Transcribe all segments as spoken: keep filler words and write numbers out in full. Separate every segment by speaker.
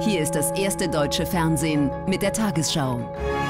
Speaker 1: Hier ist das erste deutsche Fernsehen mit der Tagesschau.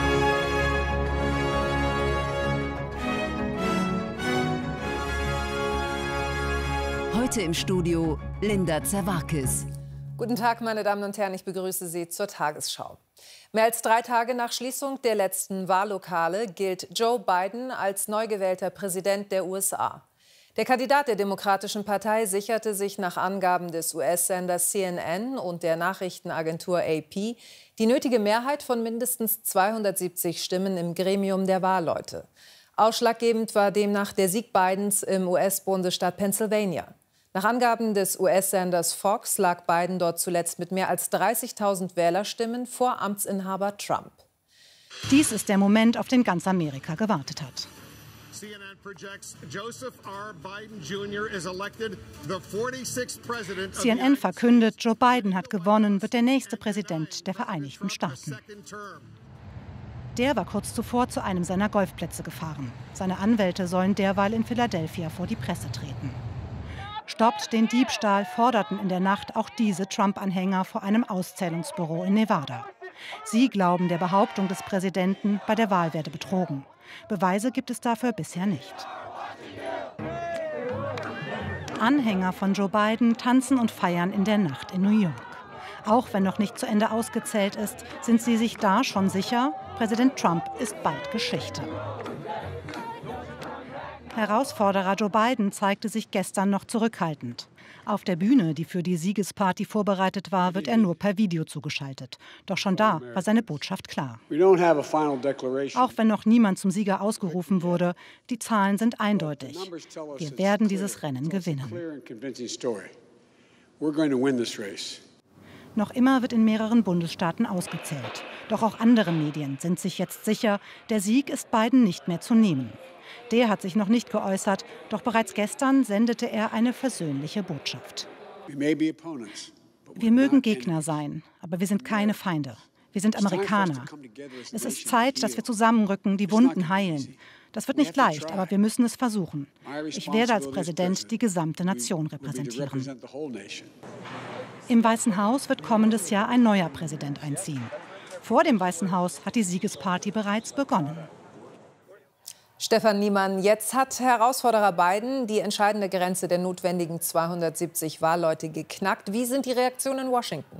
Speaker 1: Heute im Studio Linda Zerwakis.
Speaker 2: Guten Tag, meine Damen und Herren, ich begrüße Sie zur Tagesschau. Mehr als drei Tage nach Schließung der letzten Wahllokale gilt Joe Biden als neu gewählter Präsident der U S A. Der Kandidat der Demokratischen Partei sicherte sich nach Angaben des U S-Senders C N N und der Nachrichtenagentur A P die nötige Mehrheit von mindestens zweihundertsiebzig Stimmen im Gremium der Wahlleute. Ausschlaggebend war demnach der Sieg Bidens im U S-Bundesstaat Pennsylvania. Nach Angaben des U S-Senders Fox lag Biden dort zuletzt mit mehr als dreißigtausend Wählerstimmen vor Amtsinhaber Trump.
Speaker 3: Dies ist der Moment, auf den ganz Amerika gewartet hat.
Speaker 4: C N N projects Joseph R. Biden Junior is elected the forty-sixth president.
Speaker 3: C N N verkündet, Joe Biden hat gewonnen, wird der nächste Präsident der Vereinigten Staaten. Der war kurz zuvor zu einem seiner Golfplätze gefahren. Seine Anwälte sollen derweil in Philadelphia vor die Presse treten. Stoppt den Diebstahl forderten in der Nacht auch diese Trump-Anhänger vor einem Auszählungsbüro in Nevada. Sie glauben der Behauptung des Präsidenten, bei der Wahl werde betrogen. Beweise gibt es dafür bisher nicht. Anhänger von Joe Biden tanzen und feiern in der Nacht in New York. Auch wenn noch nicht zu Ende ausgezählt ist, sind sie sich da schon sicher, Präsident Trump ist bald Geschichte. Herausforderer Joe Biden zeigte sich gestern noch zurückhaltend. Auf der Bühne, die für die Siegesparty vorbereitet war, wird er nur per Video zugeschaltet. Doch schon da war seine Botschaft klar. Auch wenn noch niemand zum Sieger ausgerufen wurde, die Zahlen sind eindeutig. Wir werden dieses Rennen gewinnen. Noch immer wird in mehreren Bundesstaaten ausgezählt. Doch auch andere Medien sind sich jetzt sicher, der Sieg ist Biden nicht mehr zu nehmen. Der hat sich noch nicht geäußert, doch bereits gestern sendete er eine versöhnliche Botschaft. Wir mögen Gegner sein, aber wir sind keine Feinde. Wir sind Amerikaner. Es ist Zeit, dass wir zusammenrücken, die Wunden heilen. Das wird nicht leicht, aber wir müssen es versuchen. Ich werde als Präsident die gesamte Nation repräsentieren. Im Weißen Haus wird kommendes Jahr ein neuer Präsident einziehen. Vor dem Weißen Haus hat die Siegesparty bereits begonnen.
Speaker 2: Stefan Niemann, jetzt hat Herausforderer Biden die entscheidende Grenze der notwendigen zweihundertsiebzig Wahlleute geknackt. Wie sind die Reaktionen in Washington?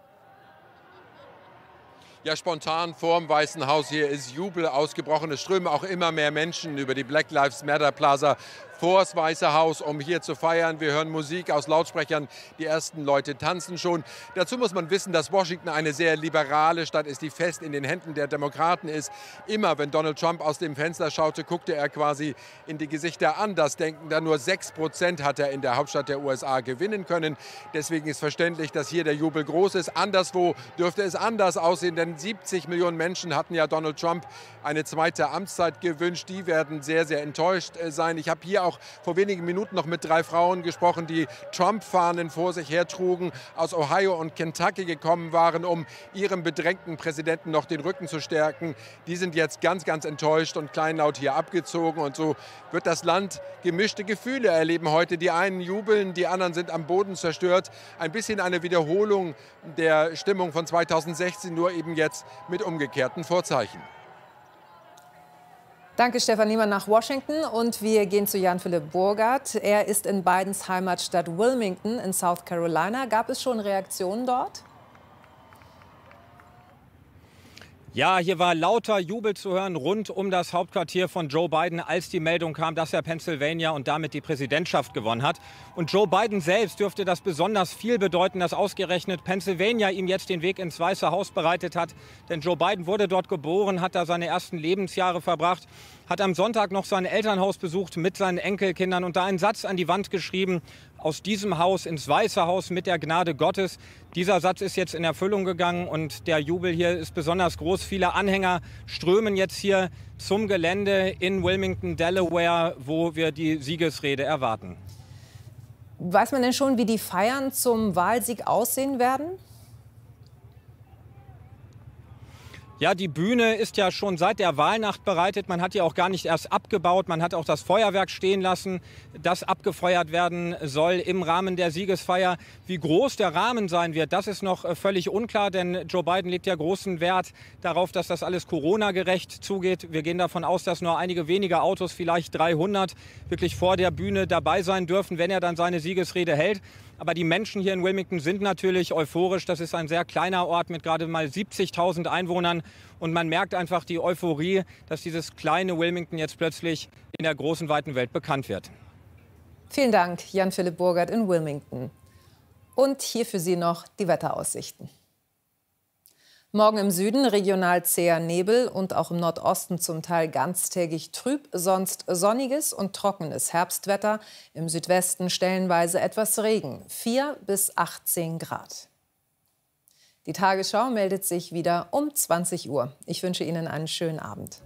Speaker 5: Ja, spontan vorm Weißen Haus hier ist Jubel ausgebrochen. Es strömen auch immer mehr Menschen über die Black Lives Matter Plaza vor das Weiße Haus, um hier zu feiern. Wir hören Musik aus Lautsprechern. Die ersten Leute tanzen schon. Dazu muss man wissen, dass Washington eine sehr liberale Stadt ist, die fest in den Händen der Demokraten ist. Immer, wenn Donald Trump aus dem Fenster schaute, guckte er quasi in die Gesichter Andersdenkender. Nur sechs Prozent hat er in der Hauptstadt der U S A gewinnen können. Deswegen ist verständlich, dass hier der Jubel groß ist. Anderswo dürfte es anders aussehen, denn siebzig Millionen Menschen hatten ja Donald Trump eine zweite Amtszeit gewünscht. Die werden sehr, sehr enttäuscht sein. Ich habe hier auch vor wenigen Minuten noch mit drei Frauen gesprochen, die Trump-Fahnen vor sich hertrugen, aus Ohio und Kentucky gekommen waren, um ihrem bedrängten Präsidenten noch den Rücken zu stärken. Die sind jetzt ganz, ganz enttäuscht und kleinlaut hier abgezogen. Und so wird das Land gemischte Gefühle erleben heute. Die einen jubeln, die anderen sind am Boden zerstört. Ein bisschen eine Wiederholung der Stimmung von zweitausendsechzehn, nur eben jetzt mit umgekehrten Vorzeichen.
Speaker 2: Danke, Stefan Niemann nach Washington. Und wir gehen zu Jan-Philipp Burgert. Er ist in Bidens Heimatstadt Wilmington in South Carolina. Gab es schon Reaktionen dort?
Speaker 6: Ja, hier war lauter Jubel zu hören rund um das Hauptquartier von Joe Biden, als die Meldung kam, dass er Pennsylvania und damit die Präsidentschaft gewonnen hat. Und Joe Biden selbst dürfte das besonders viel bedeuten, dass ausgerechnet Pennsylvania ihm jetzt den Weg ins Weiße Haus bereitet hat. Denn Joe Biden wurde dort geboren, hat da seine ersten Lebensjahre verbracht, hat am Sonntag noch sein Elternhaus besucht mit seinen Enkelkindern und da einen Satz an die Wand geschrieben: Aus diesem Haus ins Weiße Haus mit der Gnade Gottes. Dieser Satz ist jetzt in Erfüllung gegangen und der Jubel hier ist besonders groß. Viele Anhänger strömen jetzt hier zum Gelände in Wilmington, Delaware, wo wir die Siegesrede erwarten.
Speaker 2: Weiß man denn schon, wie die Feiern zum Wahlsieg aussehen werden?
Speaker 6: Ja, die Bühne ist ja schon seit der Wahlnacht bereitet. Man hat die auch gar nicht erst abgebaut. Man hat auch das Feuerwerk stehen lassen, das abgefeuert werden soll im Rahmen der Siegesfeier. Wie groß der Rahmen sein wird, das ist noch völlig unklar, denn Joe Biden legt ja großen Wert darauf, dass das alles Corona-gerecht zugeht. Wir gehen davon aus, dass nur einige wenige Autos, vielleicht dreihundert, wirklich vor der Bühne dabei sein dürfen, wenn er dann seine Siegesrede hält. Aber die Menschen hier in Wilmington sind natürlich euphorisch. Das ist ein sehr kleiner Ort mit gerade mal siebzigtausend Einwohnern. Und man merkt einfach die Euphorie, dass dieses kleine Wilmington jetzt plötzlich in der großen, weiten Welt bekannt wird.
Speaker 2: Vielen Dank, Jan-Philipp Burgert in Wilmington. Und hier für Sie noch die Wetteraussichten. Morgen im Süden regional zäher Nebel und auch im Nordosten zum Teil ganztägig trüb, sonst sonniges und trockenes Herbstwetter. Im Südwesten stellenweise etwas Regen, vier bis achtzehn Grad. Die Tagesschau meldet sich wieder um zwanzig Uhr. Ich wünsche Ihnen einen schönen Abend.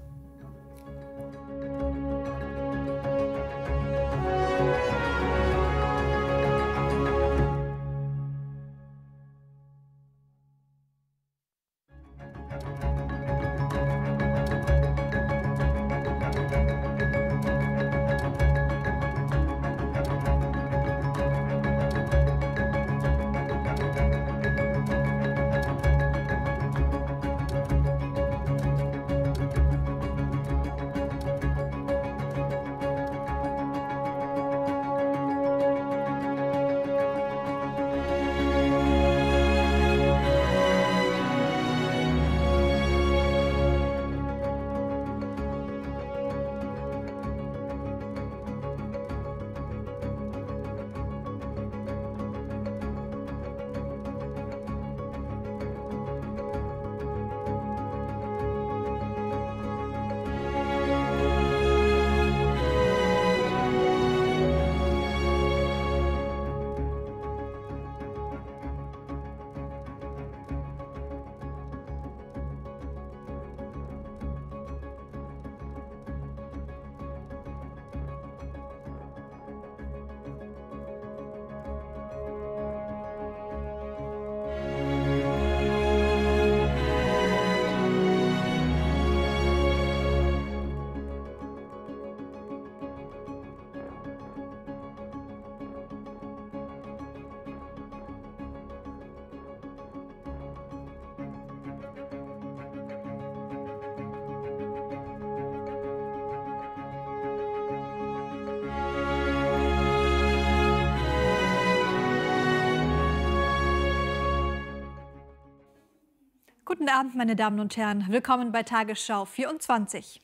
Speaker 7: Guten Abend, meine Damen und Herren. Willkommen bei Tagesschau vierundzwanzig.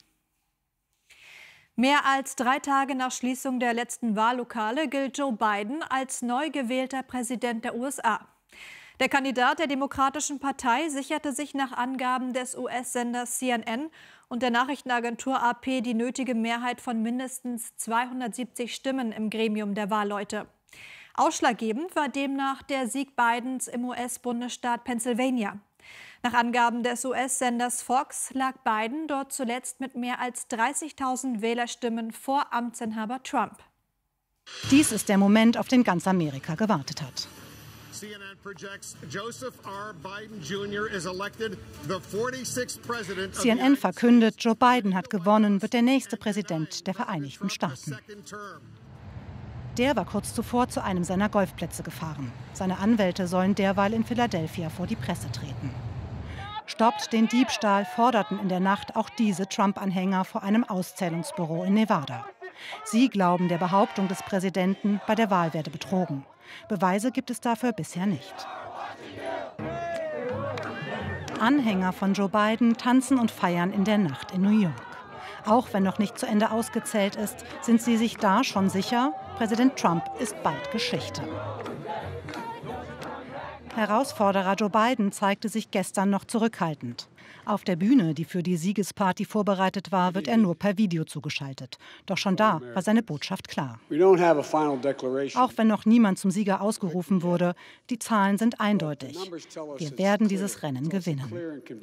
Speaker 7: Mehr als drei Tage nach Schließung der letzten Wahllokale gilt Joe Biden als neu gewählter Präsident der U S A. Der Kandidat der Demokratischen Partei sicherte sich nach Angaben des U S-Senders C N N und der Nachrichtenagentur A P die nötige Mehrheit von mindestens zweihundertsiebzig Stimmen im Gremium der Wahlleute. Ausschlaggebend war demnach der Sieg Bidens im U S-Bundesstaat Pennsylvania. Nach Angaben des U S-Senders Fox lag Biden dort zuletzt mit mehr als dreißigtausend Wählerstimmen vor Amtsinhaber Trump.
Speaker 3: Dies ist der Moment, auf den ganz Amerika gewartet hat.
Speaker 4: C N N projects Joseph R. Biden Junior is elected the forty-sixth president.
Speaker 3: C N N verkündet, Joe Biden hat gewonnen, wird der nächste Präsident der Vereinigten Staaten. Der war kurz zuvor zu einem seiner Golfplätze gefahren. Seine Anwälte sollen derweil in Philadelphia vor die Presse treten. Stoppt den Diebstahl forderten in der Nacht auch diese Trump-Anhänger vor einem Auszählungsbüro in Nevada. Sie glauben der Behauptung des Präsidenten, bei der Wahl werde betrogen. Beweise gibt es dafür bisher nicht. Anhänger von Joe Biden tanzen und feiern in der Nacht in New York. Auch wenn noch nicht zu Ende ausgezählt ist, sind sie sich da schon sicher, Präsident Trump ist bald Geschichte. Herausforderer Joe Biden zeigte sich gestern noch zurückhaltend. Auf der Bühne, die für die Siegesparty vorbereitet war, wird er nur per Video zugeschaltet. Doch schon da war seine Botschaft klar. Auch wenn noch niemand zum Sieger ausgerufen wurde, die Zahlen sind eindeutig. Wir werden dieses Rennen gewinnen.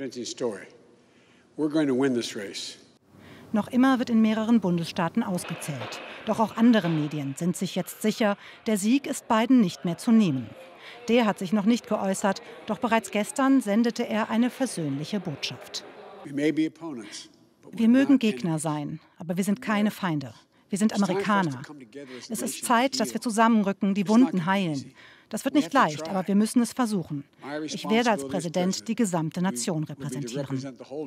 Speaker 3: Noch immer wird in mehreren Bundesstaaten ausgezählt. Doch auch andere Medien sind sich jetzt sicher, der Sieg ist Biden nicht mehr zu nehmen. Der hat sich noch nicht geäußert, doch bereits gestern sendete er eine versöhnliche Botschaft. Wir mögen Gegner sein, aber wir sind keine Feinde. Wir sind Amerikaner. Es ist Zeit, dass wir zusammenrücken, die Wunden heilen. Das wird nicht leicht, aber wir müssen es versuchen. Ich werde als Präsident die gesamte Nation repräsentieren.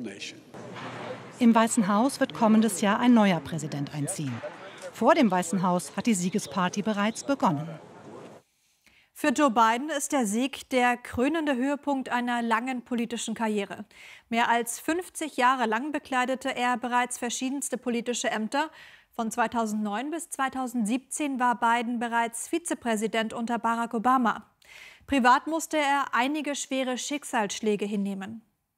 Speaker 3: Im Weißen Haus wird kommendes Jahr ein neuer Präsident einziehen. Vor dem Weißen Haus hat die Siegesparty bereits begonnen.
Speaker 7: Für Joe Biden ist der Sieg der krönende Höhepunkt einer langen politischen Karriere. Mehr als fünfzig Jahre lang bekleidete er bereits verschiedenste politische Ämter. Von zweitausendneun bis zweitausendsiebzehn war Biden bereits Vizepräsident unter Barack Obama. Privat musste er einige schwere Schicksalsschläge hinnehmen.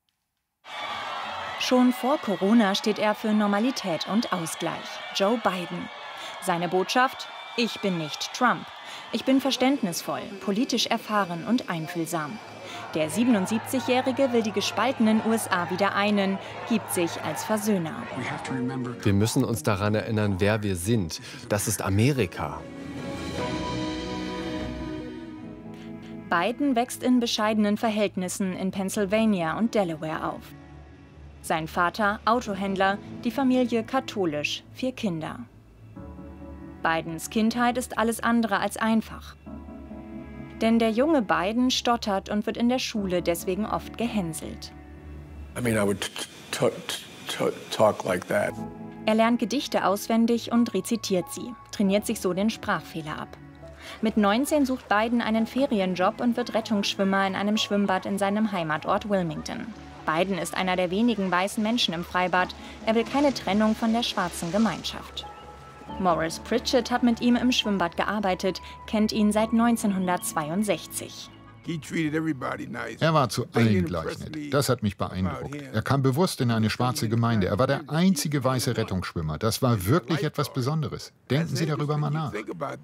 Speaker 8: Schon vor Corona steht er für Normalität und Ausgleich. Joe Biden. Seine Botschaft: Ich bin nicht Trump. Ich bin verständnisvoll, politisch erfahren und einfühlsam. Der siebenundsiebzigjährige will die gespaltenen U S A wieder einen, gibt sich als Versöhner.
Speaker 9: Wir müssen uns daran erinnern, wer wir sind. Das ist Amerika.
Speaker 8: Biden wächst in bescheidenen Verhältnissen in Pennsylvania und Delaware auf. Sein Vater Autohändler, die Familie katholisch, vier Kinder. Bidens Kindheit ist alles andere als einfach. Denn der junge Biden stottert und wird in der Schule deswegen oft gehänselt.
Speaker 10: I mean, I would talk like that.
Speaker 8: Er lernt Gedichte auswendig und rezitiert sie, trainiert sich so den Sprachfehler ab. Mit neunzehn sucht Biden einen Ferienjob und wird Rettungsschwimmer in einem Schwimmbad in seinem Heimatort Wilmington. Biden ist einer der wenigen weißen Menschen im Freibad. Er will keine Trennung von der schwarzen Gemeinschaft. Morris Pritchett hat mit ihm im Schwimmbad gearbeitet, kennt ihn seit neunzehnhundertzweiundsechzig.
Speaker 11: Er war zu allen gleich nett. Das hat mich beeindruckt. Er kam bewusst in eine schwarze Gemeinde. Er war der einzige weiße Rettungsschwimmer. Das war wirklich etwas Besonderes. Denken Sie darüber mal nach.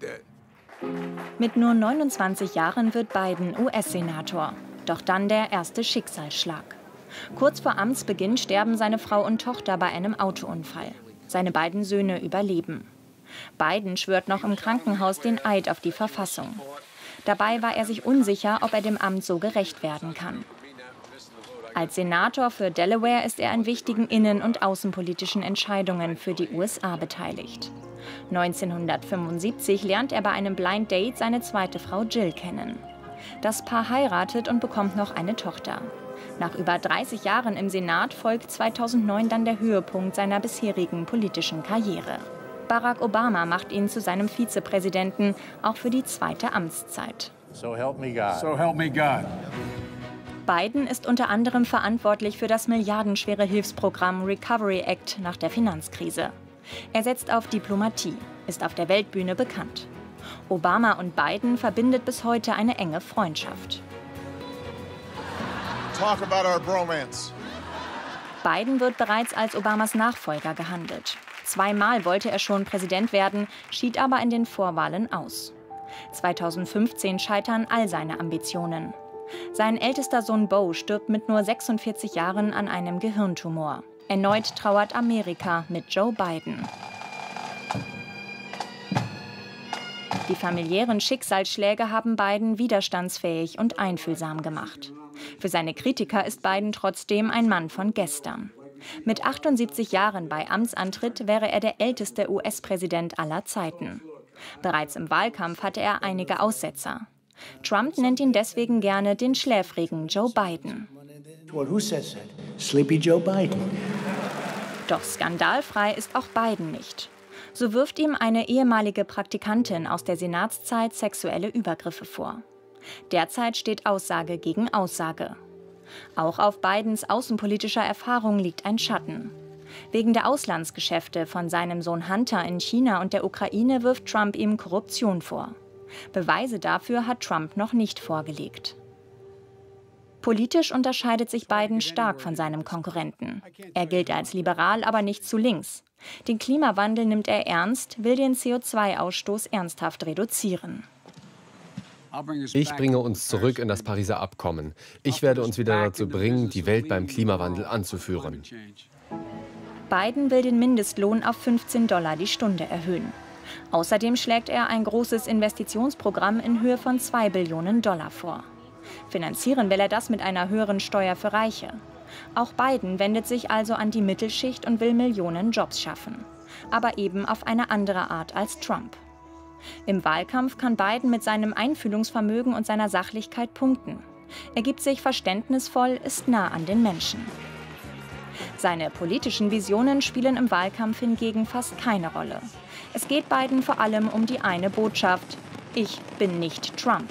Speaker 8: Mit nur neunundzwanzig Jahren wird Biden U S-Senator. Doch dann der erste Schicksalsschlag. Kurz vor Amtsbeginn sterben seine Frau und Tochter bei einem Autounfall. Seine beiden Söhne überleben. Biden schwört noch im Krankenhaus den Eid auf die Verfassung. Dabei war er sich unsicher, ob er dem Amt so gerecht werden kann. Als Senator für Delaware ist er an wichtigen innen- und außenpolitischen Entscheidungen für die U S A beteiligt. neunzehnhundertfünfundsiebzig lernt er bei einem Blind Date seine zweite Frau Jill kennen. Das Paar heiratet und bekommt noch eine Tochter. Nach über dreißig Jahren im Senat folgt zweitausendneun dann der Höhepunkt seiner bisherigen politischen Karriere. Barack Obama macht ihn zu seinem Vizepräsidenten, auch für die zweite Amtszeit.
Speaker 10: So help me God. So help me God.
Speaker 8: Biden ist unter anderem verantwortlich für das milliardenschwere Hilfsprogramm Recovery Act nach der Finanzkrise. Er setzt auf Diplomatie, ist auf der Weltbühne bekannt. Obama und Biden verbindet bis heute eine enge Freundschaft.
Speaker 4: Talk about our bromance.
Speaker 8: Biden wird bereits als Obamas Nachfolger gehandelt. Zweimal wollte er schon Präsident werden, schied aber in den Vorwahlen aus. zweitausendfünfzehn scheitern all seine Ambitionen. Sein ältester Sohn Beau stirbt mit nur sechsundvierzig Jahren an einem Gehirntumor. Erneut trauert Amerika mit Joe Biden. Die familiären Schicksalsschläge haben Biden widerstandsfähig und einfühlsam gemacht. Für seine Kritiker ist Biden trotzdem ein Mann von gestern. Mit achtundsiebzig Jahren bei Amtsantritt wäre er der älteste U S-Präsident aller Zeiten. Bereits im Wahlkampf hatte er einige Aussetzer. Trump nennt ihn deswegen gerne den schläfrigen Joe Biden. Doch skandalfrei ist auch Biden nicht. So wirft ihm eine ehemalige Praktikantin aus der Senatszeit sexuelle Übergriffe vor. Derzeit steht Aussage gegen Aussage. Auch auf Bidens außenpolitischer Erfahrung liegt ein Schatten. Wegen der Auslandsgeschäfte von seinem Sohn Hunter in China und der Ukraine wirft Trump ihm Korruption vor. Beweise dafür hat Trump noch nicht vorgelegt. Politisch unterscheidet sich Biden stark von seinem Konkurrenten. Er gilt als liberal, aber nicht zu links. Den Klimawandel nimmt er ernst, will den C O zwei Ausstoß ernsthaft reduzieren.
Speaker 9: Ich bringe uns zurück in das Pariser Abkommen. Ich werde uns wieder dazu bringen, die Welt beim Klimawandel anzuführen.
Speaker 8: Biden will den Mindestlohn auf fünfzehn Dollar die Stunde erhöhen. Außerdem schlägt er ein großes Investitionsprogramm in Höhe von zwei Billionen Dollar vor. Finanzieren will er das mit einer höheren Steuer für Reiche. Auch Biden wendet sich also an die Mittelschicht und will Millionen Jobs schaffen. Aber eben auf eine andere Art als Trump. Im Wahlkampf kann Biden mit seinem Einfühlungsvermögen und seiner Sachlichkeit punkten. Er gibt sich verständnisvoll, ist nah an den Menschen. Seine politischen Visionen spielen im Wahlkampf hingegen fast keine Rolle. Es geht Biden vor allem um die eine Botschaft: Ich bin nicht Trump.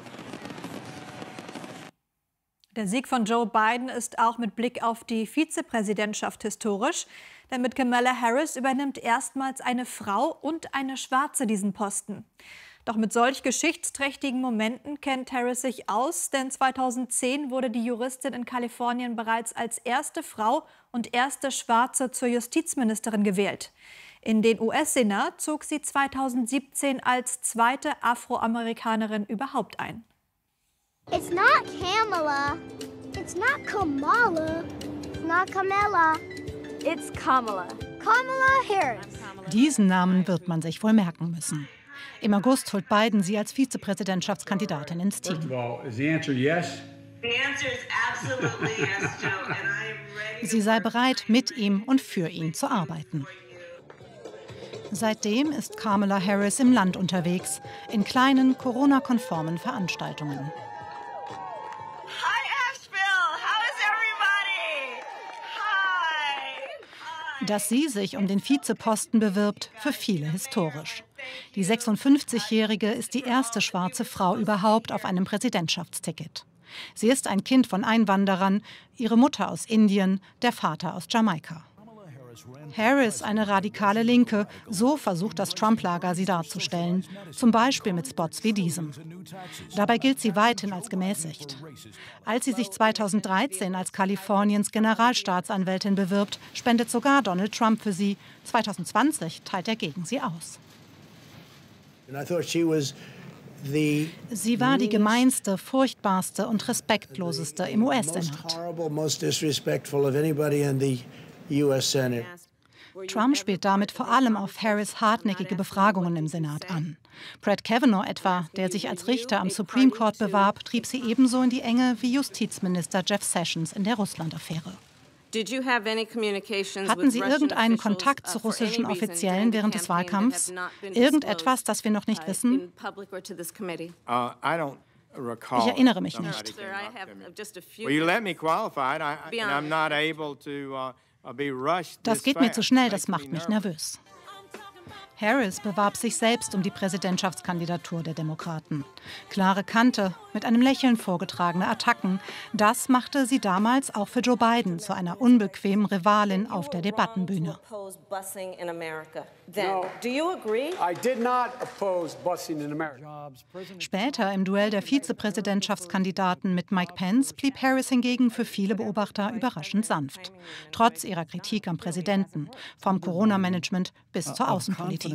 Speaker 7: Der Sieg von Joe Biden ist auch mit Blick auf die Vizepräsidentschaft historisch. Denn mit Kamala Harris übernimmt erstmals eine Frau und eine Schwarze diesen Posten. Doch mit solch geschichtsträchtigen Momenten kennt Harris sich aus, denn zweitausendzehn wurde die Juristin in Kalifornien bereits als erste Frau und erste Schwarze zur Justizministerin gewählt. In den U S-Senat zog sie zweitausendsiebzehn als zweite Afroamerikanerin überhaupt ein.
Speaker 12: It's not Kamala. It's not Kamala. It's not Kamala. It's Kamala. Kamala Harris.
Speaker 3: Diesen Namen wird man sich wohl merken müssen. Im August holt Biden sie als Vizepräsidentschaftskandidatin ins Team. Sie sei bereit, mit ihm und für ihn zu arbeiten. Seitdem ist Kamala Harris im Land unterwegs, in kleinen, Corona-konformen Veranstaltungen. Dass sie sich um den Vizeposten bewirbt, für viele historisch. Die sechsundfünfzigjährige ist die erste schwarze Frau überhaupt auf einem Präsidentschaftsticket. Sie ist ein Kind von Einwanderern, ihre Mutter aus Indien, der Vater aus Jamaika. Harris, eine radikale Linke, so versucht das Trump-Lager sie darzustellen, zum Beispiel mit Spots wie diesem. Dabei gilt sie weithin als gemäßigt. Als sie sich zweitausenddreizehn als Kaliforniens Generalstaatsanwältin bewirbt, spendet sogar Donald Trump für sie. zweitausendzwanzig teilt er gegen sie aus. Sie war die gemeinste, furchtbarste und respektloseste im U S-Senat. Trump spielt damit vor allem auf Harris' hartnäckige Befragungen im Senat an. Brett Kavanaugh etwa, der sich als Richter am Supreme Court bewarb, trieb sie ebenso in die Enge wie Justizminister Jeff Sessions in der Russland-Affäre. Hatten Sie irgendeinen Kontakt zu russischen Offiziellen während des Wahlkampfs? Irgendetwas, das wir noch nicht wissen? Ich erinnere mich nicht. Das geht mir zu schnell, das macht mich nervös. Harris bewarb sich selbst um die Präsidentschaftskandidatur der Demokraten. Klare Kante, mit einem Lächeln vorgetragene Attacken, das machte sie damals auch für Joe Biden zu einer unbequemen Rivalin auf der Debattenbühne. Später im Duell der Vizepräsidentschaftskandidaten mit Mike Pence blieb Harris hingegen für viele Beobachter überraschend sanft. Trotz ihrer Kritik am Präsidenten, vom Corona-Management bis zur Außenpolitik.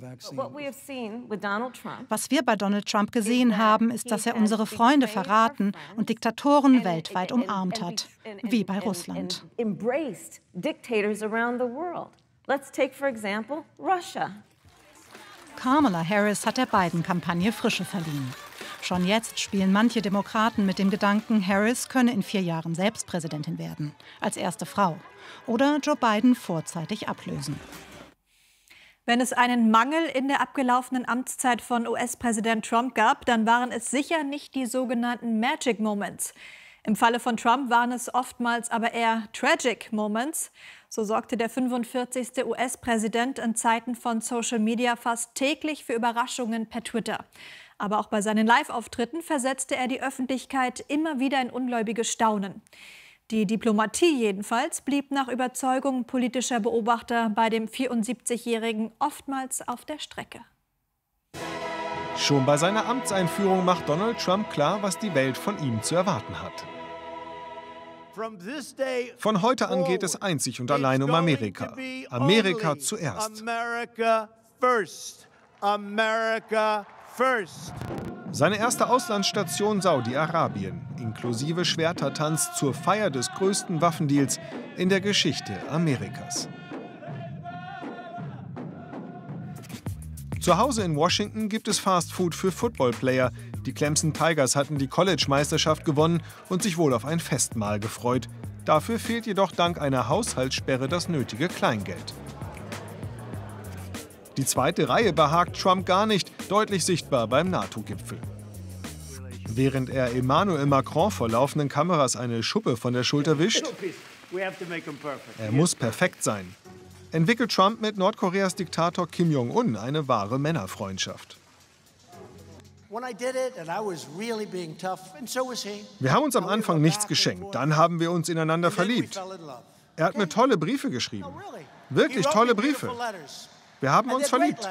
Speaker 3: Was wir bei Donald Trump gesehen haben, ist, dass er unsere Freunde verraten und Diktatoren weltweit umarmt hat, wie bei Russland. Kamala Harris hat der Biden-Kampagne Frische verliehen. Schon jetzt spielen manche Demokraten mit dem Gedanken, Harris könne in vier Jahren selbst Präsidentin werden, als erste Frau, oder Joe Biden vorzeitig ablösen.
Speaker 7: Wenn es einen Mangel in der abgelaufenen Amtszeit von U S-Präsident Trump gab, dann waren es sicher nicht die sogenannten Magic Moments. Im Falle von Trump waren es oftmals aber eher Tragic Moments. So sorgte der fünfundvierzigste U S-Präsident in Zeiten von Social Media fast täglich für Überraschungen per Twitter. Aber auch bei seinen Live-Auftritten versetzte er die Öffentlichkeit immer wieder in ungläubiges Staunen. Die Diplomatie jedenfalls blieb nach Überzeugung politischer Beobachter bei dem vierundsiebzigjährigen oftmals auf der Strecke.
Speaker 13: Schon bei seiner Amtseinführung macht Donald Trump klar, was die Welt von ihm zu erwarten hat. Von heute an geht es einzig und allein um Amerika. Amerika zuerst. Seine erste Auslandsstation Saudi-Arabien, inklusive Schwertertanz zur Feier des größten Waffendeals in der Geschichte Amerikas. Zu Hause in Washington gibt es Fastfood für Footballplayer. Die Clemson Tigers hatten die College-Meisterschaft gewonnen und sich wohl auf ein Festmahl gefreut. Dafür fehlt jedoch dank einer Haushaltssperre das nötige Kleingeld. Die zweite Reihe behagt Trump gar nicht, deutlich sichtbar beim NATO-Gipfel. Während er Emmanuel Macron vor laufenden Kameras eine Schuppe von der Schulter wischt, er muss perfekt sein, entwickelt Trump mit Nordkoreas Diktator Kim Jong-un eine wahre Männerfreundschaft. Wir haben uns am Anfang nichts geschenkt, dann haben wir uns ineinander verliebt. Er hat mir tolle Briefe geschrieben, wirklich tolle Briefe. Wir haben uns verliebt.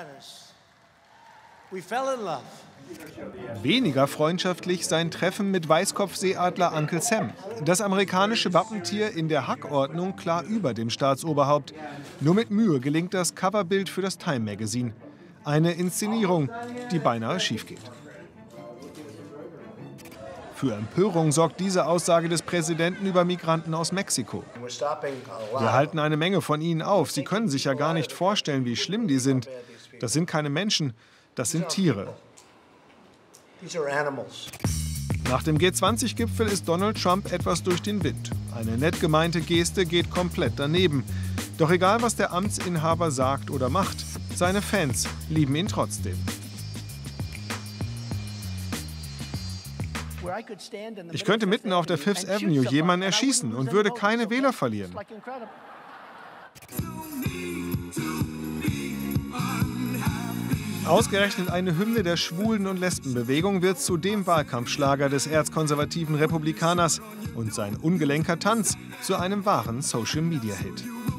Speaker 13: Weniger freundschaftlich sein Treffen mit Weißkopfseeadler Uncle Sam. Das amerikanische Wappentier in der Hackordnung klar über dem Staatsoberhaupt. Nur mit Mühe gelingt das Coverbild für das Time Magazine. Eine Inszenierung, die beinahe schief geht. Für Empörung sorgt diese Aussage des Präsidenten über Migranten aus Mexiko. Wir halten eine Menge von ihnen auf. Sie können sich ja gar nicht vorstellen, wie schlimm die sind. Das sind keine Menschen, das sind Tiere. Nach dem G zwanzig Gipfel ist Donald Trump etwas durch den Wind. Eine nett gemeinte Geste geht komplett daneben. Doch egal, was der Amtsinhaber sagt oder macht, seine Fans lieben ihn trotzdem. Ich könnte mitten auf der Fifth Avenue jemanden erschießen und würde keine Wähler verlieren. Ausgerechnet eine Hymne der Schwulen- und Lesbenbewegung wird zu dem Wahlkampfschlager des erzkonservativen Republikaners und sein ungelenker Tanz zu einem wahren Social-Media-Hit.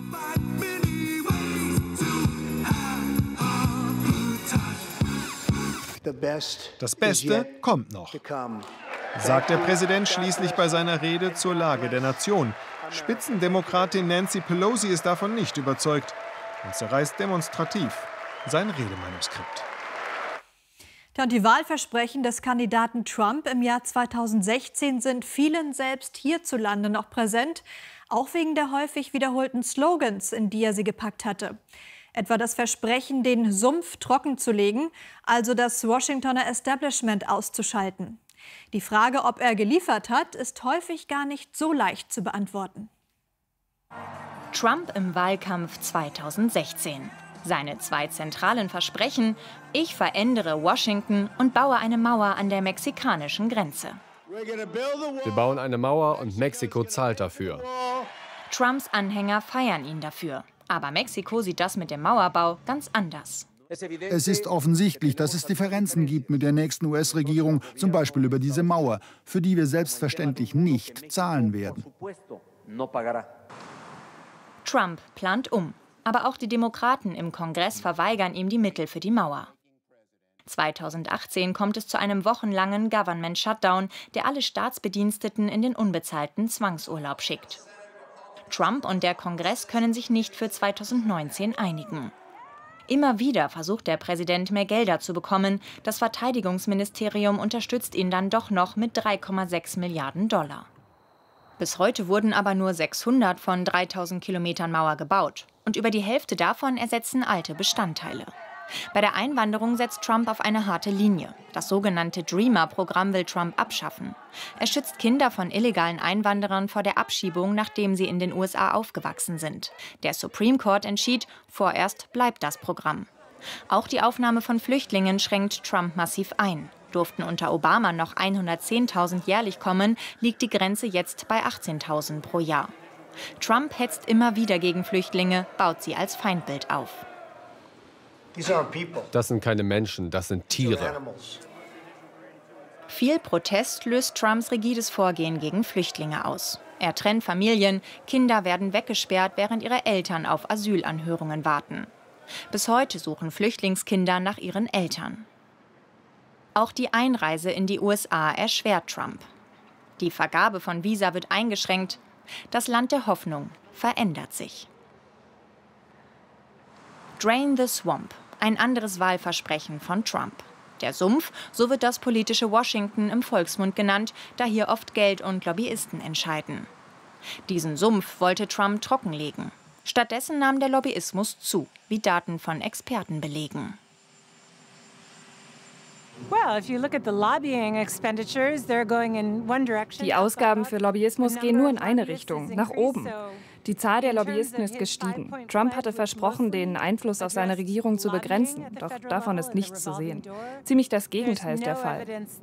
Speaker 13: Das Beste kommt noch, sagt der Präsident schließlich bei seiner Rede zur Lage der Nation. Spitzendemokratin Nancy Pelosi ist davon nicht überzeugt und zerreißt demonstrativ sein Redemanuskript.
Speaker 7: Und die Wahlversprechen des Kandidaten Trump im Jahr zweitausendsechzehn sind vielen selbst hierzulande noch präsent, auch wegen der häufig wiederholten Slogans, in die er sie gepackt hatte. Etwa das Versprechen, den Sumpf trocken zu legen, also das Washingtoner Establishment auszuschalten. Die Frage, ob er geliefert hat, ist häufig gar nicht so leicht zu beantworten.
Speaker 8: Trump im Wahlkampf zweitausendsechzehn. Seine zwei zentralen Versprechen: Ich verändere Washington und baue eine Mauer an der mexikanischen Grenze.
Speaker 9: Wir bauen eine Mauer und Mexiko zahlt dafür.
Speaker 8: Trumps Anhänger feiern ihn dafür. Aber Mexiko sieht das mit dem Mauerbau ganz anders.
Speaker 14: Es ist offensichtlich, dass es Differenzen gibt mit der nächsten U S-Regierung, zum Beispiel über diese Mauer, für die wir selbstverständlich nicht zahlen werden.
Speaker 8: Trump plant um. Aber auch die Demokraten im Kongress verweigern ihm die Mittel für die Mauer. zweitausendachtzehn kommt es zu einem wochenlangen Government Shutdown, der alle Staatsbediensteten in den unbezahlten Zwangsurlaub schickt. Trump und der Kongress können sich nicht für zweitausendneunzehn einigen. Immer wieder versucht der Präsident, mehr Gelder zu bekommen. Das Verteidigungsministerium unterstützt ihn dann doch noch mit drei Komma sechs Milliarden Dollar. Bis heute wurden aber nur sechshundert von dreitausend Kilometern Mauer gebaut. Und über die Hälfte davon ersetzen alte Bestandteile. Bei der Einwanderung setzt Trump auf eine harte Linie. Das sogenannte Dreamer-Programm will Trump abschaffen. Er schützt Kinder von illegalen Einwanderern vor der Abschiebung, nachdem sie in den U S A aufgewachsen sind. Der Supreme Court entschied, vorerst bleibt das Programm. Auch die Aufnahme von Flüchtlingen schränkt Trump massiv ein. Durften unter Obama noch hundertzehntausend jährlich kommen, liegt die Grenze jetzt bei achtzehntausend pro Jahr. Trump hetzt immer wieder gegen Flüchtlinge, baut sie als Feindbild auf.
Speaker 9: Das sind keine Menschen, das sind Tiere.
Speaker 8: Viel Protest löst Trumps rigides Vorgehen gegen Flüchtlinge aus. Er trennt Familien, Kinder werden weggesperrt, während ihre Eltern auf Asylanhörungen warten. Bis heute suchen Flüchtlingskinder nach ihren Eltern. Auch die Einreise in die U S A erschwert Trump. Die Vergabe von Visa wird eingeschränkt. Das Land der Hoffnung verändert sich. Drain the Swamp, ein anderes Wahlversprechen von Trump. Der Sumpf, so wird das politische Washington im Volksmund genannt, da hier oft Geld und Lobbyisten entscheiden. Diesen Sumpf wollte Trump trockenlegen. Stattdessen nahm der Lobbyismus zu, wie Daten von Experten belegen.
Speaker 15: Die Ausgaben für Lobbyismus gehen nur in eine Richtung, nach oben. Die Zahl der Lobbyisten ist gestiegen. Trump hatte versprochen, den Einfluss auf seine Regierung zu begrenzen, doch davon ist nichts zu sehen. Ziemlich das Gegenteil ist der Fall.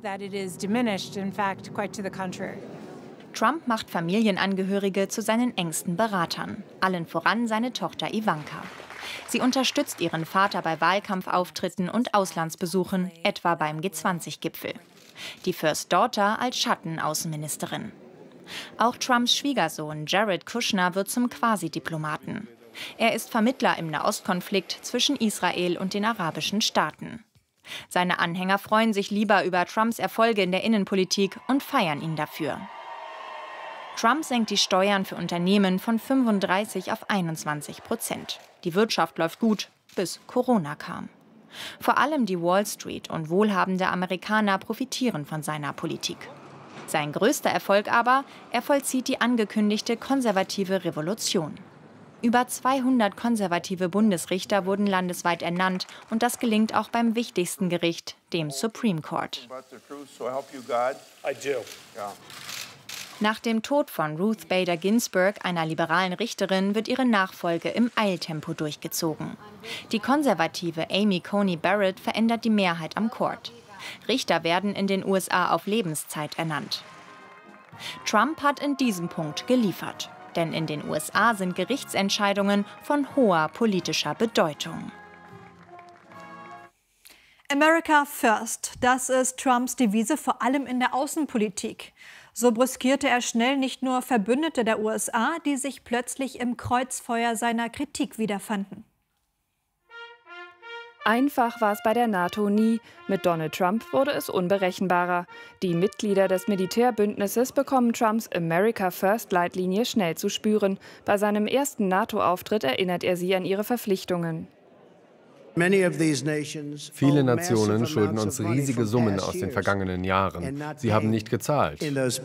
Speaker 8: Trump macht Familienangehörige zu seinen engsten Beratern, allen voran seine Tochter Ivanka. Sie unterstützt ihren Vater bei Wahlkampfauftritten und Auslandsbesuchen, etwa beim G zwanzig Gipfel. Die First Daughter als Schattenaußenministerin. Auch Trumps Schwiegersohn Jared Kushner wird zum Quasi-Diplomaten. Er ist Vermittler im Nahostkonflikt zwischen Israel und den arabischen Staaten. Seine Anhänger freuen sich lieber über Trumps Erfolge in der Innenpolitik und feiern ihn dafür. Trump senkt die Steuern für Unternehmen von fünfunddreißig auf einundzwanzig Prozent. Die Wirtschaft läuft gut, bis Corona kam. Vor allem die Wall Street und wohlhabende Amerikaner profitieren von seiner Politik. Sein größter Erfolg aber, er vollzieht die angekündigte konservative Revolution. Über zweihundert konservative Bundesrichter wurden landesweit ernannt und das gelingt auch beim wichtigsten Gericht, dem Supreme Court. Nach dem Tod von Ruth Bader Ginsburg, einer liberalen Richterin, wird ihre Nachfolge im Eiltempo durchgezogen. Die konservative Amy Coney Barrett verändert die Mehrheit am Court. Richter werden in den U S A auf Lebenszeit ernannt. Trump hat in diesem Punkt geliefert. Denn in den U S A sind Gerichtsentscheidungen von hoher politischer Bedeutung.
Speaker 7: America First, das ist Trumps Devise, vor allem in der Außenpolitik. So brüskierte er schnell nicht nur Verbündete der U S A, die sich plötzlich im Kreuzfeuer seiner Kritik wiederfanden.
Speaker 15: Einfach war es bei der NATO nie. Mit Donald Trump wurde es unberechenbarer. Die Mitglieder des Militärbündnisses bekommen Trumps America First-Leitlinie schnell zu spüren. Bei seinem ersten NATO-Auftritt erinnert er sie an ihre Verpflichtungen.
Speaker 9: Viele Nationen schulden uns riesige Summen aus den vergangenen Jahren. Sie haben nicht gezahlt.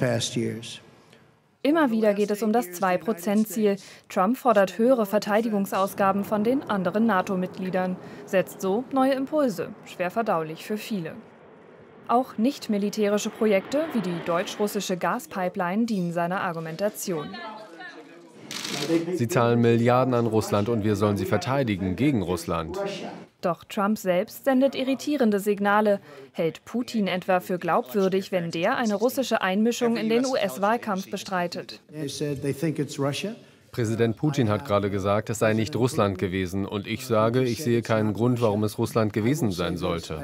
Speaker 15: Immer wieder geht es um das zwei Prozent Ziel. Trump fordert höhere Verteidigungsausgaben von den anderen NATO-Mitgliedern, setzt so neue Impulse, schwer verdaulich für viele. Auch nicht-militärische Projekte wie die deutsch-russische Gaspipeline dienen seiner Argumentation.
Speaker 9: Sie zahlen Milliarden an Russland und wir sollen sie verteidigen gegen Russland.
Speaker 15: Doch Trump selbst sendet irritierende Signale, hält Putin etwa für glaubwürdig, wenn der eine russische Einmischung in den U S-Wahlkampf bestreitet.
Speaker 9: Präsident Putin hat gerade gesagt, es sei nicht Russland gewesen. Und ich sage, ich sehe keinen Grund, warum es Russland gewesen sein sollte.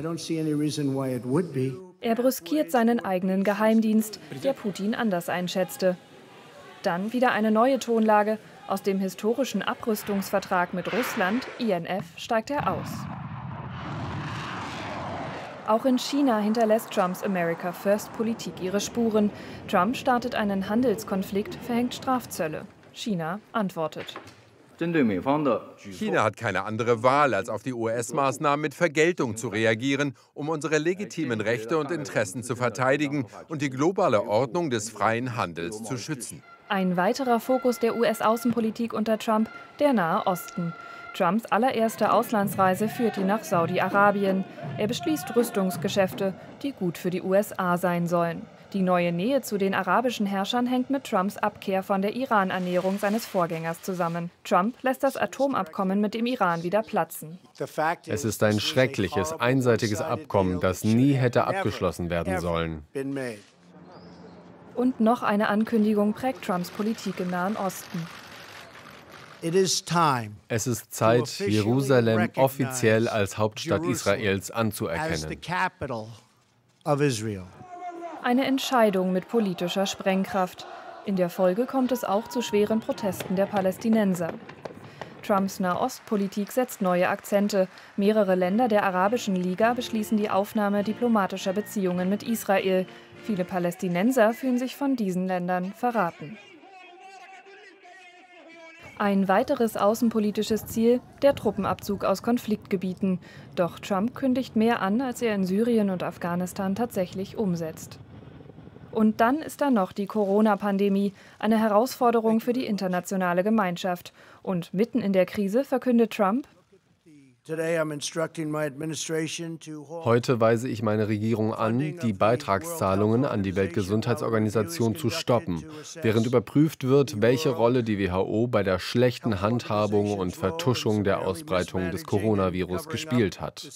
Speaker 15: Er brüskiert seinen eigenen Geheimdienst, der Putin anders einschätzte. Dann wieder eine neue Tonlage. Aus dem historischen Abrüstungsvertrag mit Russland, I N F, steigt er aus. Auch in China hinterlässt Trumps America First-Politik ihre Spuren. Trump startet einen Handelskonflikt, verhängt Strafzölle. China antwortet.
Speaker 5: China hat keine andere Wahl, als auf die U S-Maßnahmen mit Vergeltung zu reagieren, um unsere legitimen Rechte und Interessen zu verteidigen und die globale Ordnung des freien Handels zu schützen.
Speaker 15: Ein weiterer Fokus der U S-Außenpolitik unter Trump, der Nahe Osten. Trumps allererste Auslandsreise führt ihn nach Saudi-Arabien. Er beschließt Rüstungsgeschäfte, die gut für die U S A sein sollen. Die neue Nähe zu den arabischen Herrschern hängt mit Trumps Abkehr von der Iran-Annäherung seines Vorgängers zusammen. Trump lässt das Atomabkommen mit dem Iran wieder platzen.
Speaker 9: Es ist ein schreckliches, einseitiges Abkommen, das nie hätte abgeschlossen werden sollen.
Speaker 15: Und noch eine Ankündigung prägt Trumps Politik im Nahen Osten.
Speaker 9: Es ist Zeit, Jerusalem offiziell als Hauptstadt Israels anzuerkennen.
Speaker 15: Eine Entscheidung mit politischer Sprengkraft. In der Folge kommt es auch zu schweren Protesten der Palästinenser. Trumps Nahostpolitik setzt neue Akzente. Mehrere Länder der Arabischen Liga beschließen die Aufnahme diplomatischer Beziehungen mit Israel. Viele Palästinenser fühlen sich von diesen Ländern verraten. Ein weiteres außenpolitisches Ziel, der Truppenabzug aus Konfliktgebieten. Doch Trump kündigt mehr an, als er in Syrien und Afghanistan tatsächlich umsetzt. Und dann ist da noch die Corona-Pandemie, eine Herausforderung für die internationale Gemeinschaft. Und mitten in der Krise verkündet Trump:
Speaker 9: Heute weise ich meine Regierung an, die Beitragszahlungen an die Weltgesundheitsorganisation zu stoppen, während überprüft wird, welche Rolle die W H O bei der schlechten Handhabung und Vertuschung der Ausbreitung des Coronavirus gespielt hat.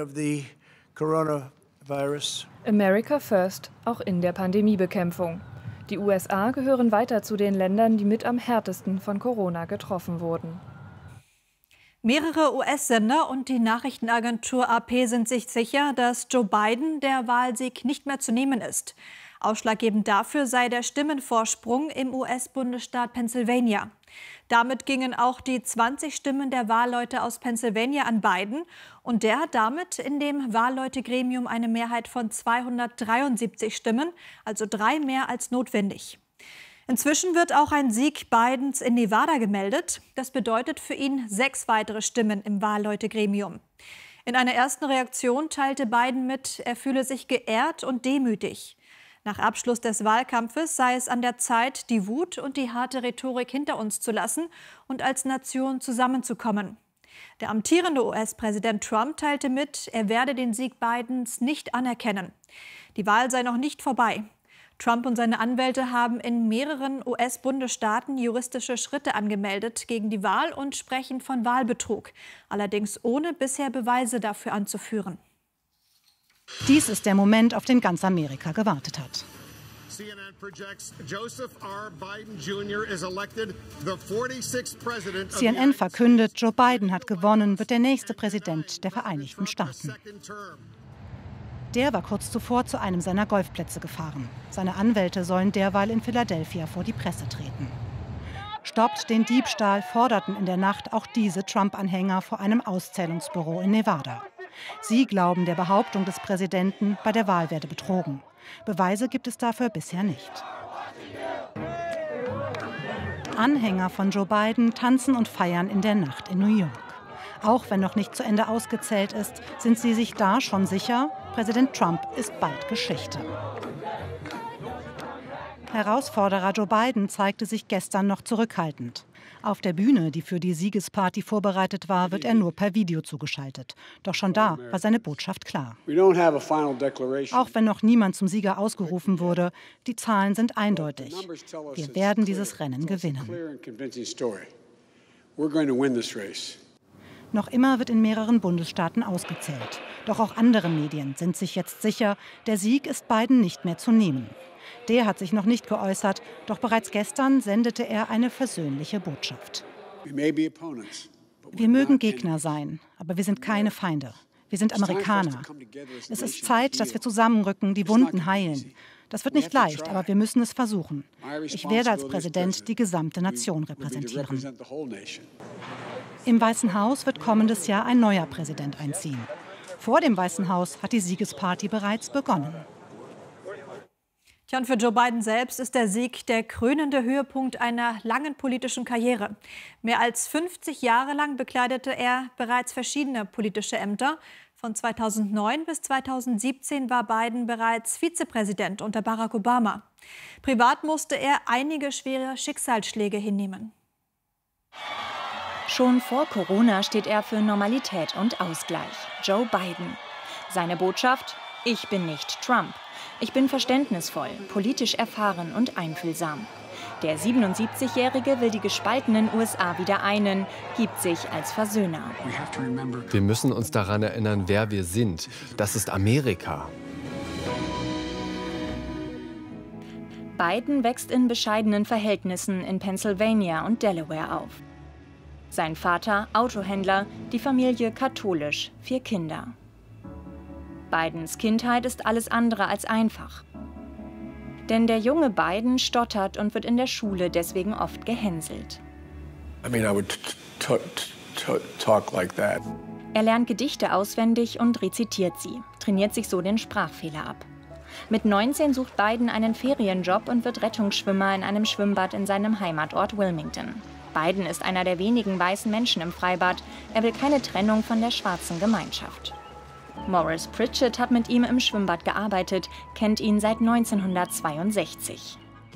Speaker 15: America First, auch in der Pandemiebekämpfung. Die U S A gehören weiter zu den Ländern, die mit am härtesten von Corona getroffen wurden.
Speaker 7: Mehrere U S-Sender und die Nachrichtenagentur A P sind sich sicher, dass Joe Biden der Wahlsieg nicht mehr zu nehmen ist. Ausschlaggebend dafür sei der Stimmenvorsprung im U S-Bundesstaat Pennsylvania. Damit gingen auch die zwanzig Stimmen der Wahlleute aus Pennsylvania an Biden und der hat damit in dem Wahlleutegremium eine Mehrheit von zweihundertdreiundsiebzig Stimmen, also drei mehr als notwendig. Inzwischen wird auch ein Sieg Bidens in Nevada gemeldet. Das bedeutet für ihn sechs weitere Stimmen im Wahlleutegremium. In einer ersten Reaktion teilte Biden mit, er fühle sich geehrt und demütig. Nach Abschluss des Wahlkampfes sei es an der Zeit, die Wut und die harte Rhetorik hinter uns zu lassen und als Nation zusammenzukommen. Der amtierende U S-Präsident Trump teilte mit, er werde den Sieg Bidens nicht anerkennen. Die Wahl sei noch nicht vorbei. Trump und seine Anwälte haben in mehreren U S-Bundesstaaten juristische Schritte angemeldet gegen die Wahl und sprechen von Wahlbetrug, allerdings ohne bisher Beweise dafür anzuführen.
Speaker 3: Dies ist der Moment, auf den ganz Amerika gewartet hat.
Speaker 4: C N N projects Joseph R. Biden Junior is elected the forty-sixth president.
Speaker 3: C N N verkündet, Joe Biden hat gewonnen, wird der nächste Präsident der Vereinigten Staaten. Der war kurz zuvor zu einem seiner Golfplätze gefahren. Seine Anwälte sollen derweil in Philadelphia vor die Presse treten. Stoppt den Diebstahl forderten in der Nacht auch diese Trump-Anhänger vor einem Auszählungsbüro in Nevada. Sie glauben der Behauptung des Präsidenten, bei der Wahl werde betrogen. Beweise gibt es dafür bisher nicht. Anhänger von Joe Biden tanzen und feiern in der Nacht in New York. Auch wenn noch nicht zu Ende ausgezählt ist, sind sie sich da schon sicher, Präsident Trump ist bald Geschichte. Herausforderer Joe Biden zeigte sich gestern noch zurückhaltend. Auf der Bühne, die für die Siegesparty vorbereitet war, wird er nur per Video zugeschaltet. Doch schon da war seine Botschaft klar. Auch wenn noch niemand zum Sieger ausgerufen wurde, die Zahlen sind eindeutig. Wir werden dieses Rennen gewinnen. Noch immer wird in mehreren Bundesstaaten ausgezählt. Doch auch andere Medien sind sich jetzt sicher, der Sieg ist Biden nicht mehr zu nehmen. Der hat sich noch nicht geäußert, doch bereits gestern sendete er eine versöhnliche Botschaft. Wir mögen Gegner sein, aber wir sind keine Feinde. Wir sind Amerikaner. Es ist Zeit, dass wir zusammenrücken, die Wunden heilen. Das wird nicht leicht, aber wir müssen es versuchen. Ich werde als Präsident die gesamte Nation repräsentieren. Im Weißen Haus wird kommendes Jahr ein neuer Präsident einziehen. Vor dem Weißen Haus hat die Siegesparty bereits begonnen.
Speaker 7: Tja, und für Joe Biden selbst ist der Sieg der krönende Höhepunkt einer langen politischen Karriere. Mehr als fünfzig Jahre lang bekleidete er bereits verschiedene politische Ämter. Von zweitausendneun bis zweitausendsiebzehn war Biden bereits Vizepräsident unter Barack Obama. Privat musste er einige schwere Schicksalsschläge hinnehmen.
Speaker 8: Schon vor Corona steht er für Normalität und Ausgleich. Joe Biden. Seine Botschaft: Ich bin nicht Trump. Ich bin verständnisvoll, politisch erfahren und einfühlsam. Der siebenundsiebzigjährige will die gespaltenen U S A wieder einen, gibt sich als Versöhner.
Speaker 9: Wir müssen uns daran erinnern, wer wir sind. Das ist Amerika.
Speaker 8: Biden wächst in bescheidenen Verhältnissen in Pennsylvania und Delaware auf. Sein Vater Autohändler, die Familie katholisch, vier Kinder. Bidens Kindheit ist alles andere als einfach. Denn der junge Biden stottert und wird in der Schule deswegen oft gehänselt.
Speaker 10: I mean, I would talk like that.
Speaker 8: Er lernt Gedichte auswendig und rezitiert sie, trainiert sich so den Sprachfehler ab. Mit neunzehn sucht Biden einen Ferienjob und wird Rettungsschwimmer in einem Schwimmbad in seinem Heimatort Wilmington. Biden ist einer der wenigen weißen Menschen im Freibad. Er will keine Trennung von der schwarzen Gemeinschaft. Morris Pritchett hat mit ihm im Schwimmbad gearbeitet, kennt ihn seit neunzehnhundertzweiundsechzig.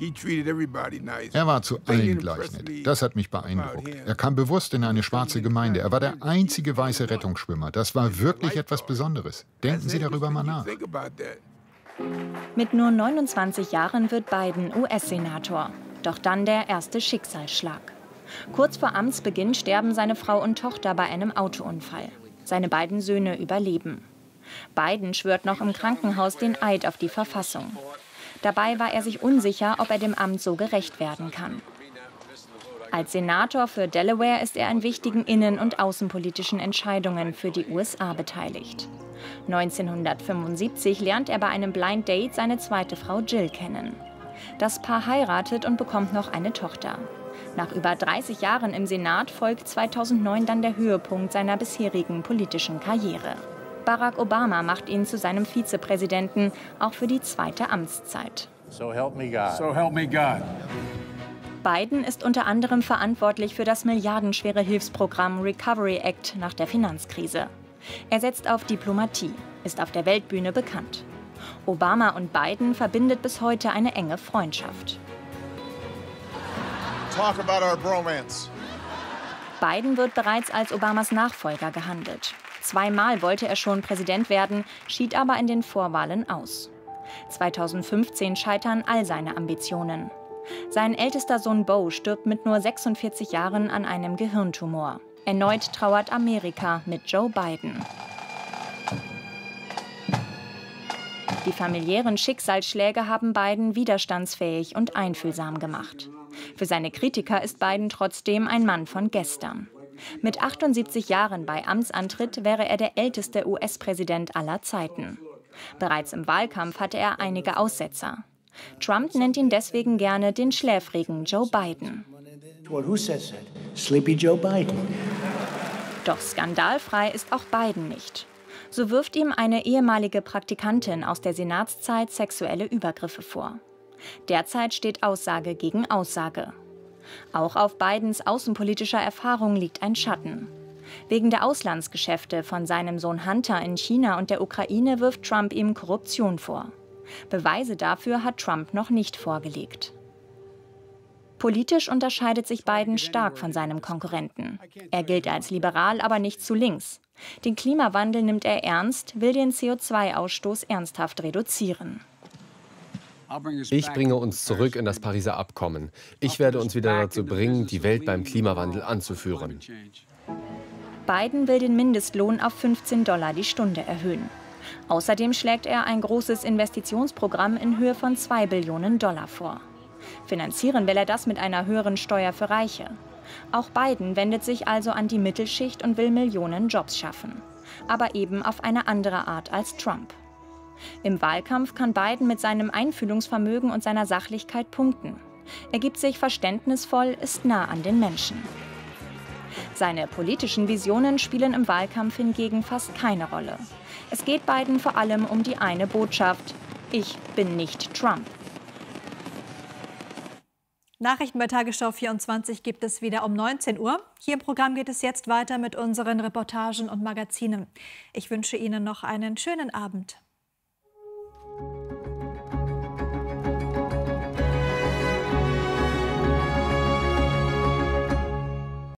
Speaker 11: Er war zu allen gleich nett. Das hat mich beeindruckt. Er kam bewusst in eine schwarze Gemeinde. Er war der einzige weiße Rettungsschwimmer. Das war wirklich etwas Besonderes. Denken Sie darüber mal nach.
Speaker 8: Mit nur neunundzwanzig Jahren wird Biden U S-Senator. Doch dann der erste Schicksalsschlag. Kurz vor Amtsbeginn sterben seine Frau und Tochter bei einem Autounfall. Seine beiden Söhne überleben. Biden schwört noch im Krankenhaus den Eid auf die Verfassung. Dabei war er sich unsicher, ob er dem Amt so gerecht werden kann. Als Senator für Delaware ist er an wichtigen innen- und außenpolitischen Entscheidungen für die U S A beteiligt. neunzehnhundertfünfundsiebzig lernt er bei einem Blind Date seine zweite Frau Jill kennen. Das Paar heiratet und bekommt noch eine Tochter. Nach über dreißig Jahren im Senat folgt zweitausendneun dann der Höhepunkt seiner bisherigen politischen Karriere. Barack Obama macht ihn zu seinem Vizepräsidenten, auch für die zweite Amtszeit.
Speaker 16: So help me God. So help me God.
Speaker 8: Biden ist unter anderem verantwortlich für das milliardenschwere Hilfsprogramm Recovery Act nach der Finanzkrise. Er setzt auf Diplomatie, ist auf der Weltbühne bekannt. Obama und Biden verbindet bis heute eine enge Freundschaft.
Speaker 4: Talk about our bromance.
Speaker 8: Biden wird bereits als Obamas Nachfolger gehandelt. Zweimal wollte er schon Präsident werden, schied aber in den Vorwahlen aus. zweitausendfünfzehn scheitern all seine Ambitionen. Sein ältester Sohn Beau stirbt mit nur sechsundvierzig Jahren an einem Gehirntumor. Erneut trauert Amerika mit Joe Biden. Die familiären Schicksalsschläge haben Biden widerstandsfähig und einfühlsam gemacht. Für seine Kritiker ist Biden trotzdem ein Mann von gestern. Mit achtundsiebzig Jahren bei Amtsantritt wäre er der älteste U S-Präsident aller Zeiten. Bereits im Wahlkampf hatte er einige Aussetzer. Trump nennt ihn deswegen gerne den schläfrigen Joe Biden. Doch skandalfrei ist auch Biden nicht. So wirft ihm eine ehemalige Praktikantin aus der Senatszeit sexuelle Übergriffe vor. Derzeit steht Aussage gegen Aussage. Auch auf Bidens außenpolitischer Erfahrung liegt ein Schatten. Wegen der Auslandsgeschäfte von seinem Sohn Hunter in China und der Ukraine wirft Trump ihm Korruption vor. Beweise dafür hat Trump noch nicht vorgelegt. Politisch unterscheidet sich Biden stark von seinem Konkurrenten. Er gilt als liberal, aber nicht zu links. Den Klimawandel nimmt er ernst, will den C O zwei Ausstoß ernsthaft reduzieren.
Speaker 9: Ich bringe uns zurück in das Pariser Abkommen. Ich werde uns wieder dazu bringen, die Welt beim Klimawandel anzuführen.
Speaker 8: Biden will den Mindestlohn auf fünfzehn Dollar die Stunde erhöhen. Außerdem schlägt er ein großes Investitionsprogramm in Höhe von zwei Billionen Dollar vor. Finanzieren will er das mit einer höheren Steuer für Reiche. Auch Biden wendet sich also an die Mittelschicht und will Millionen Jobs schaffen. Aber eben auf eine andere Art als Trump. Im Wahlkampf kann Biden mit seinem Einfühlungsvermögen und seiner Sachlichkeit punkten. Er gibt sich verständnisvoll, ist nah an den Menschen. Seine politischen Visionen spielen im Wahlkampf hingegen fast keine Rolle. Es geht Biden vor allem um die eine Botschaft: Ich bin nicht Trump.
Speaker 7: Nachrichten bei Tagesschau vierundzwanzig gibt es wieder um neunzehn Uhr. Hier im Programm geht es jetzt weiter mit unseren Reportagen und Magazinen. Ich wünsche Ihnen noch einen schönen Abend.